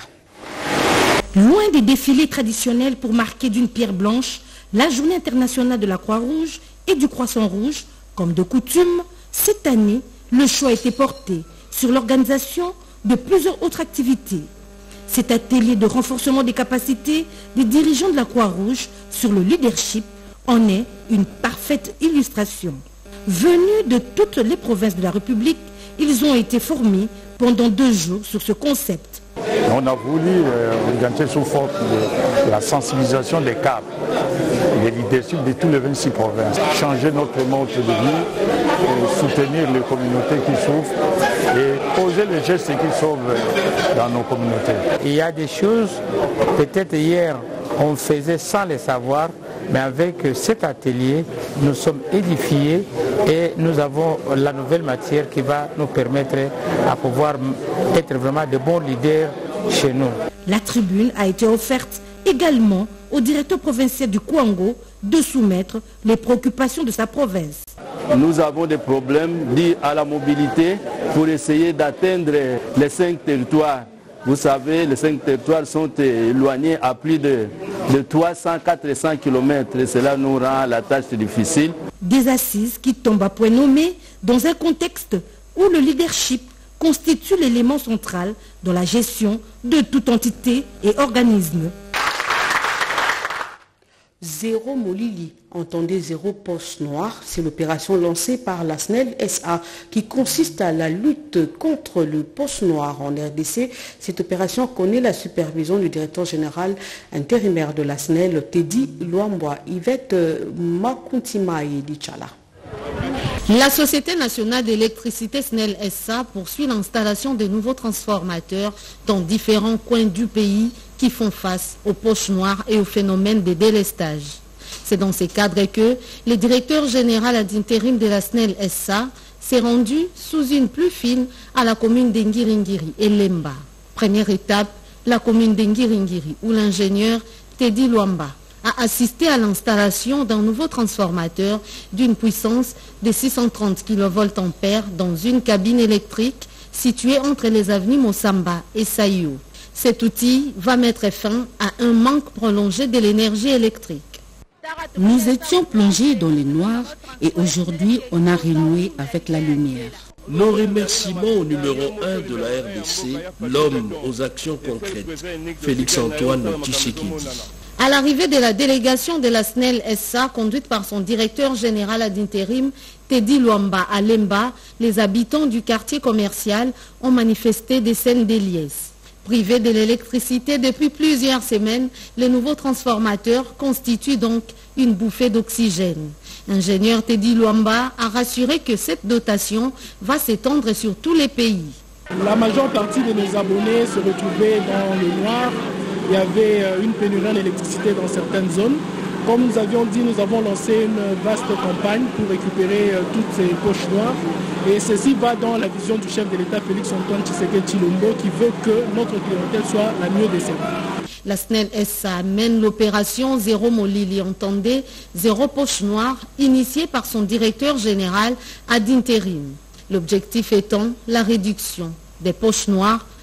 Loin des défilés traditionnels pour marquer d'une pierre blanche la journée internationale de la Croix-Rouge et du Croissant Rouge, comme de coutume, cette année, le choix a été porté sur l'organisation de plusieurs autres activités. Cet atelier de renforcement des capacités des dirigeants de la Croix-Rouge sur le leadership en est une parfaite illustration. Venus de toutes les provinces de la République, ils ont été formés pendant 2 jours sur ce concept. On a voulu organiser sous forme de la sensibilisation des cadres, des leaderships de tous les 26 provinces, changer notre mode de vie, soutenir les communautés qui souffrent et poser les gestes qui sauvent dans nos communautés. Il y a des choses, peut-être hier, on faisait sans les savoir, mais avec cet atelier, nous sommes édifiés et nous avons la nouvelle matière qui va nous permettre à pouvoir être vraiment de bons leaders chez nous. La tribune a été offerte également au directeur provincial du Kwango de soumettre les préoccupations de sa province. Nous avons des problèmes liés à la mobilité pour essayer d'atteindre les 5 territoires. Vous savez, les 5 territoires sont éloignés à plus de 300-400 km et cela nous rend la tâche difficile. Des assises qui tombent à point nommé dans un contexte où le leadership constitue l'élément central dans la gestion de toute entité et organisme. Zéro Molili, entendez zéro poche noire, c'est l'opération lancée par la SNEL SA qui consiste à la lutte contre le poche noir en RDC. Cette opération connaît la supervision du directeur général intérimaire de la SNEL, Teddy Luamba, Yvette Makuntima et Dichala. La Société nationale d'électricité SNEL SA poursuit l'installation de nouveaux transformateurs dans différents coins du pays qui font face aux poches noires et au phénomène de délestage. C'est dans ces cadres que le directeur général d'intérim de la SNEL SA s'est rendu sous une pluie fine à la commune d'Ngiringiri et Lemba. Première étape, la commune d'Ngiringiri où l'ingénieur Teddy Luamba a assisté à l'installation d'un nouveau transformateur d'une puissance de 630 kVA dans une cabine électrique située entre les avenues Mossamba et Saïo. Cet outil va mettre fin à un manque prolongé de l'énergie électrique. Nous étions plongés dans le noir et aujourd'hui on a renoué avec la lumière. Nos remerciements au numéro 1 de la RDC, l'homme aux actions concrètes, Félix-Antoine Tshisekedi. À l'arrivée de la délégation de la SNEL SA, conduite par son directeur général d'intérim, Teddy Luamba à Lemba, les habitants du quartier commercial ont manifesté des scènes de liesse. Privés de l'électricité depuis plusieurs semaines, les nouveaux transformateurs constituent donc une bouffée d'oxygène. Ingénieur Teddy Luamba a rassuré que cette dotation va s'étendre sur tous les pays. La majeure partie de nos abonnés se retrouvaient dans le noir. Il y avait une pénurie d'électricité dans certaines zones. Comme nous avions dit, nous avons lancé une vaste campagne pour récupérer toutes ces poches noires. Et ceci va dans la vision du chef de l'État, Félix-Antoine Tshisekedi Tshilombo, qui veut que notre clientèle soit la mieux desservie. La SNEL SA mène l'opération Zéro Molili, entendez, zéro poche noire, initiée par son directeur général ad intérim. L'objectif étant la réduction des poches noires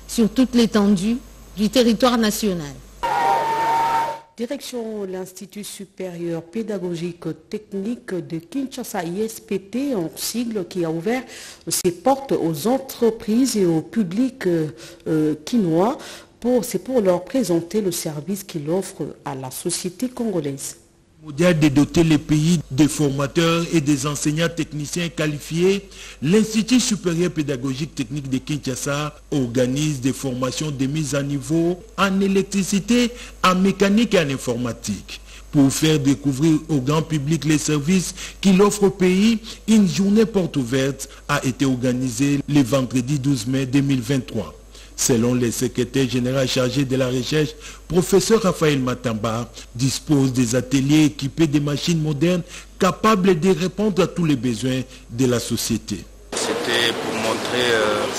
sur toute l'étendue du territoire national. Direction l'Institut supérieur pédagogique technique de Kinshasa, ISPT, en sigle, qui a ouvert ses portes aux entreprises et au public quinois. C'est pour leur présenter le service qu'il offre à la société congolaise. Mondial de doter les pays des formateurs et des enseignants techniciens qualifiés, l'Institut supérieur pédagogique technique de Kinshasa organise des formations de mise à niveau en électricité, en mécanique et en informatique. Pour faire découvrir au grand public les services qu'il offre au pays, une journée porte ouverte a été organisée le vendredi 12 mai 2023. Selon le secrétaire général chargé de la recherche, professeur Raphaël Matamba dispose des ateliers équipés de machines modernes capables de répondre à tous les besoins de la société. C'était pour montrer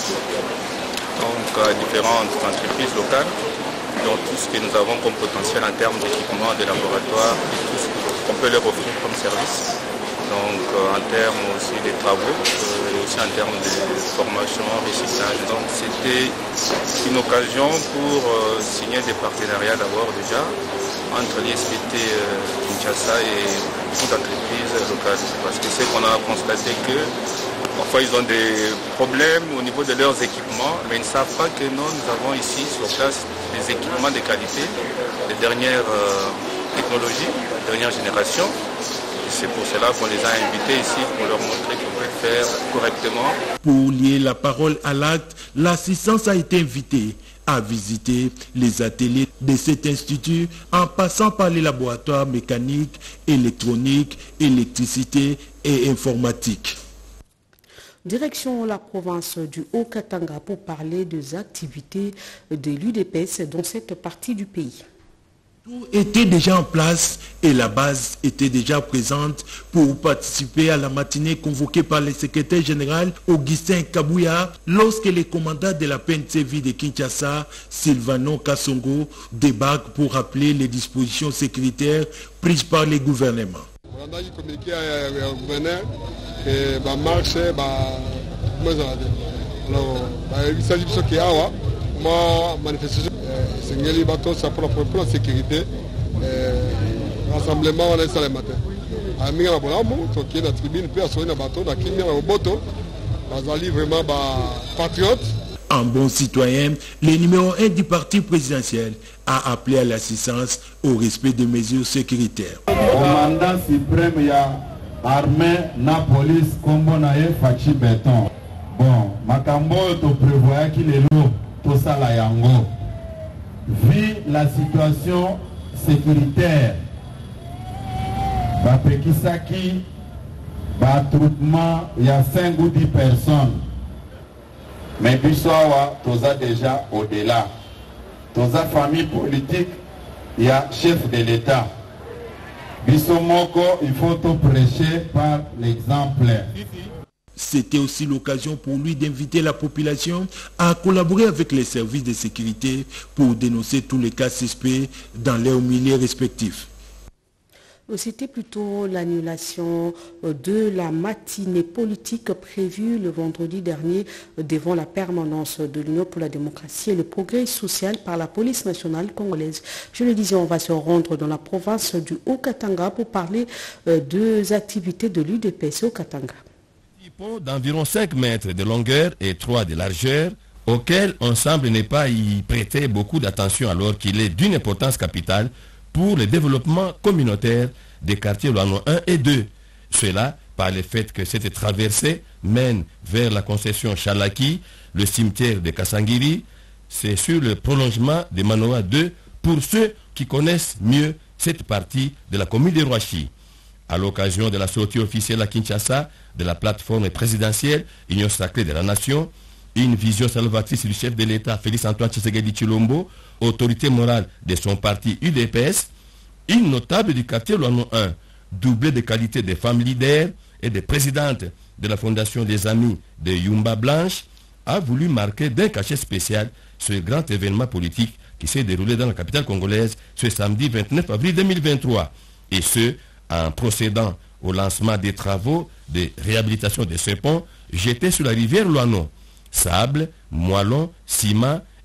à différentes entreprises locales dans tout ce que nous avons comme potentiel en termes d'équipement, de laboratoire et tout ce qu'on peut leur offrir comme service. Donc en termes aussi des travaux et aussi en termes de formation, recyclage. Donc c'était une occasion pour signer des partenariats d'abord déjà entre l'ISPT Kinshasa et toute entreprise locale. Parce que c'est qu'on a constaté que parfois ils ont des problèmes au niveau de leurs équipements, mais ils ne savent pas que nous avons ici sur place des équipements de qualité, les dernières technologies, la dernière génération. C'est pour cela qu'on les a invités ici pour leur montrer qu'on peut le faire correctement. Pour lier la parole à l'acte, l'assistance a été invitée à visiter les ateliers de cet institut en passant par les laboratoires mécaniques, électroniques, électricité et informatique. Direction la province du Haut-Katanga pour parler des activités de l'UDPS dans cette partie du pays. Tout était déjà en place et la base était déjà présente pour participer à la matinée convoquée par le secrétaire général Augustin Kabouya lorsque les commandants de la PNCV de Kinshasa, Sylvano Kassongo, débarquent pour rappeler les dispositions sécuritaires prises par les gouvernements. On a communiqué au gouverneur que marche, alors il s'agit de ce qui est là, moi manifestation. Sengeli bateau ça pour la sécurité. Rassemblement on a ça le matin. Aminga na bolamo toki na tribune pe asoi na bateau na kimia na boto. Bazali vraiment patriote. En bon citoyen, le numéro 1 du parti présidentiel a appelé à l'assistance au respect des mesures sécuritaire. Commandant suprême il y a armée na police combo na Fachi Béton. Bon, makambo to prévoit qu'il est lourd tout ça la yango. Vu la situation sécuritaire, Bapekisaki, attroupement, il y a 5 ou 10 personnes. Mais Bissoawa, Toza déjà au-delà. Toza famille politique, il y a chef de l'État. Bissomoko, il faut tout prêcher par l'exemple. C'était aussi l'occasion pour lui d'inviter la population à collaborer avec les services de sécurité pour dénoncer tous les cas suspects dans leurs milieux respectifs. C'était plutôt l'annulation de la matinée politique prévue le vendredi dernier devant la permanence de l'Union pour la démocratie et le progrès social par la police nationale congolaise. Je le disais, on va se rendre dans la province du Haut-Katanga pour parler des activités de l'UDPS au Katanga. D'environ 5 mètres de longueur et 3 de largeur, auquel on semble ne pas y prêter beaucoup d'attention alors qu'il est d'une importance capitale pour le développement communautaire des quartiers Loano 1 et 2. Cela par le fait que cette traversée mène vers la concession Chalaki, le cimetière de Kassangiri. C'est sur le prolongement de Manoa 2 pour ceux qui connaissent mieux cette partie de la commune de Roachi. À l'occasion de la sortie officielle à Kinshasa de la plateforme présidentielle Union sacrée de la nation, une vision salvatrice du chef de l'État Félix-Antoine Tshisekedi Tshilombo, autorité morale de son parti UDPS, une notable du quartier Loano 1, doublée de qualité de femme leader et de présidente de la Fondation des Amis de Yumba Blanche, a voulu marquer d'un cachet spécial ce grand événement politique qui s'est déroulé dans la capitale congolaise ce samedi 29 avril 2023. Et ce, en procédant au lancement des travaux de réhabilitation de ce pont jeté sur la rivière Loano. Sable, moellon, ciment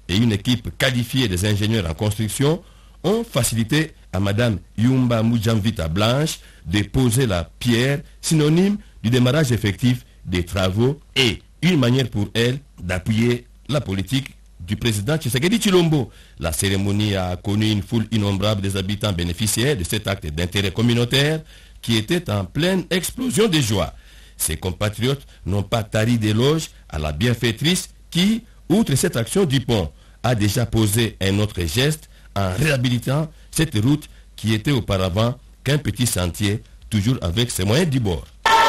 et une équipe qualifiée des ingénieurs en construction ont facilité à Mme Yumba Mujamvita Blanche de poser la pierre, synonyme du démarrage effectif des travaux et une manière pour elle d'appuyer la politique du président Tshisekedi Tshilombo. La cérémonie a connu une foule innombrable des habitants bénéficiaires de cet acte d'intérêt communautaire qui était en pleine explosion de joie. Ses compatriotes n'ont pas tari d'éloges à la bienfaitrice qui, outre cette action du pont, a déjà posé un autre geste en réhabilitant cette route qui était auparavant qu'un petit sentier, toujours avec ses moyens du bord.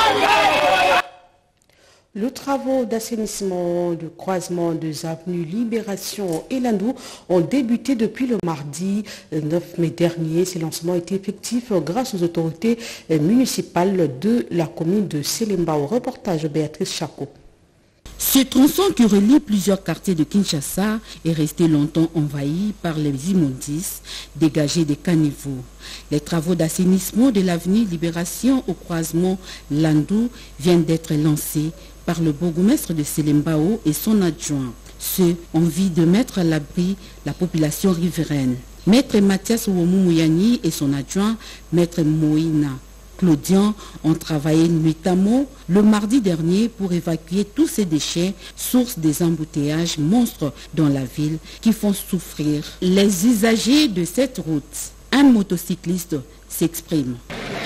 Les travaux d'assainissement de croisement des avenues Libération et Landou ont débuté depuis le mardi 9 mai dernier. Ces lancements ont été effectifs grâce aux autorités municipales de la commune de Selemba. Au reportage Béatrice Chako. Ce tronçon qui relie plusieurs quartiers de Kinshasa est resté longtemps envahi par les immondices dégagés des caniveaux. Les travaux d'assainissement de l'avenue Libération au croisement Landou viennent d'être lancés par le bourgmestre de Selembao et son adjoint. Ceux ont envie de mettre à l'abri la population riveraine. Maître Mathias Ouomouyani et son adjoint, Maître Moïna Claudian, ont travaillé nuitamment le mardi dernier pour évacuer tous ces déchets, source des embouteillages monstres dans la ville qui font souffrir les usagers de cette route. Un motocycliste s'exprime.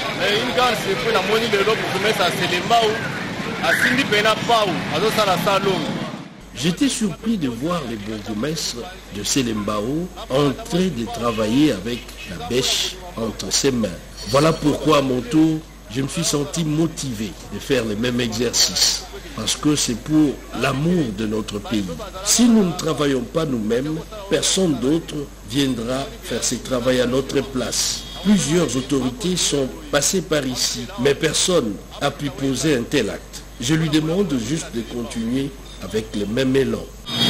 J'étais surpris de voir les bourgmestres de Selembao en train de travailler avec la bêche entre ses mains. Voilà pourquoi à mon tour, je me suis senti motivé de faire les mêmes exercices. Parce que c'est pour l'amour de notre pays. Si nous ne travaillons pas nous-mêmes, personne d'autre viendra faire ce travail à notre place. Plusieurs autorités sont passées par ici, mais personne n'a pu poser un tel acte. Je lui demande juste de continuer avec le même élan.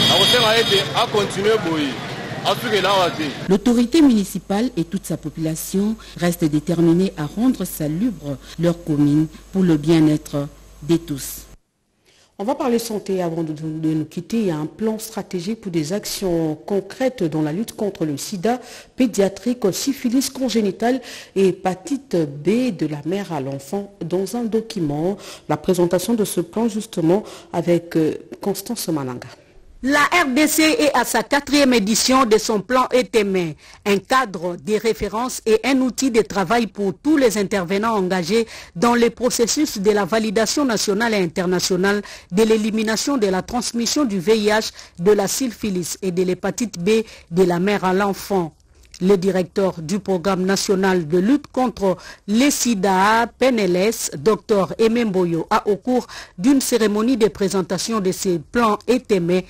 L'autorité municipale et toute sa population restent déterminés à rendre salubre leur commune pour le bien-être de tous. On va parler santé avant de nous quitter. Il y a un plan stratégique pour des actions concrètes dans la lutte contre le sida pédiatrique, syphilis congénitale et hépatite B de la mère à l'enfant dans un document. La présentation de ce plan justement avec Constance Mananga. La RDC est à sa 4e édition de son plan ETME, un cadre de référence et un outil de travail pour tous les intervenants engagés dans le processus de la validation nationale et internationale de l'élimination de la transmission du VIH, de la syphilis et de l'hépatite B de la mère à l'enfant. Le directeur du programme national de lutte contre les sida, PNLS, Dr Aimé Mboyo, a au cours d'une cérémonie de présentation de ces plans ETME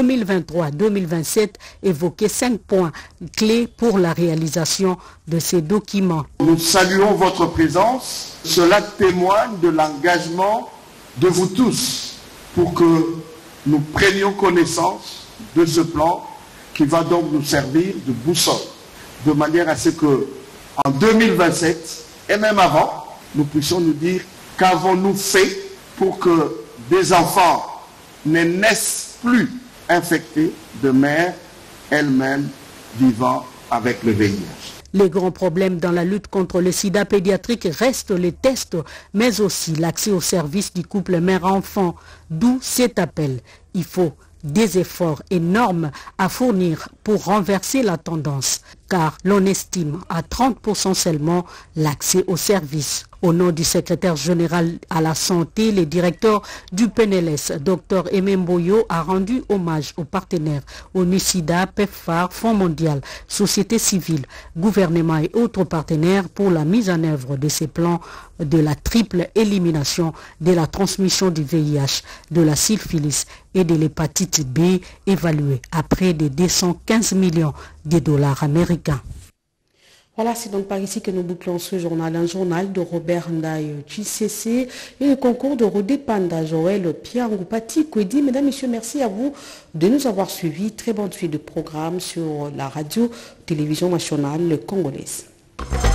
2023-2027 évoqué 5 points clés pour la réalisation de ces documents. Nous saluons votre présence. Cela témoigne de l'engagement de vous tous pour que nous prenions connaissance de ce plan qui va donc nous servir de boussole, de manière à ce que en 2027 et même avant, nous puissions nous dire qu'avons-nous fait pour que des enfants ne naissent plus infectés de mères elles-mêmes vivant avec le VIH. Les grands problèmes dans la lutte contre le sida pédiatrique restent les tests, mais aussi l'accès aux services du couple mère-enfant, d'où cet appel. Il faut des efforts énormes à fournir pour renverser la tendance, car l'on estime à 30% seulement l'accès aux services. Au nom du secrétaire général à la santé, le directeur du PNLS, Dr Aimé Mboyo, a rendu hommage aux partenaires ONU-SIDA, PEPFAR, Fonds mondial, société civile, gouvernement et autres partenaires pour la mise en œuvre de ces plans de la triple élimination de la transmission du VIH, de la syphilis et de l'hépatite B, évalués à près de 215 millions de dollars américains. Voilà, c'est donc par ici que nous bouclons ce journal, un journal de Robert Ndaye Tshisese et le concours de Rodé Panda, Joël Piangoupati Kwedi. Mesdames, Messieurs, merci à vous de nous avoir suivis. Très bonne suite de programme sur la radio-télévision nationale congolaise.